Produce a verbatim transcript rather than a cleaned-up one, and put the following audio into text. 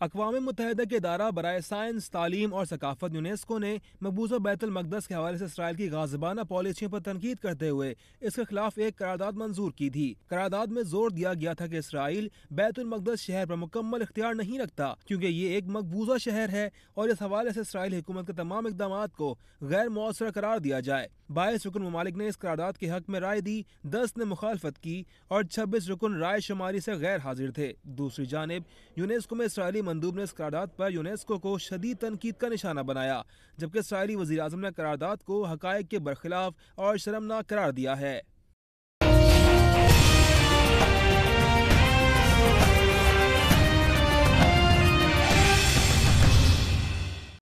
अक़वाम मुत्तहिदा के इदारा बराए साइंस, तालीम और सकाफत यूनेस्को ने मकबूजा बैतुल मक़दस के हवाले से इसराइल की गाज़िबाना पॉलिसियों पर तनकीद करते हुए इसके खिलाफ एक करारदाद मंजूर की थी। करारदाद में जोर दिया गया था कि इसराइल बैतुल मक़दस शहर पर मुकम्मल इख्तियार नहीं रखता क्योंकि ये एक मकबूजा शहर है और इस हवाले से इसराइली हुकूमत के तमाम इक़दाम को गैर मौसर करार दिया जाए। बाईस रुकन ममालिक ने इस करारदाद के हक में राय दी, दस ने मुखालफत की और छब्बीस रुकन राय शुमारी से गैर हाजिर थे। दूसरी जानिब यूनेस्को में इसराइली मंदूब ने इस करारदाद पर यूनेस्को को शदीद तनकीद का निशाना बनाया, जबकि इसराइली वज़ीर आज़म ने करारदाद को हक़ाइक़ के बरखिलाफ और शर्मनाक करार दिया है।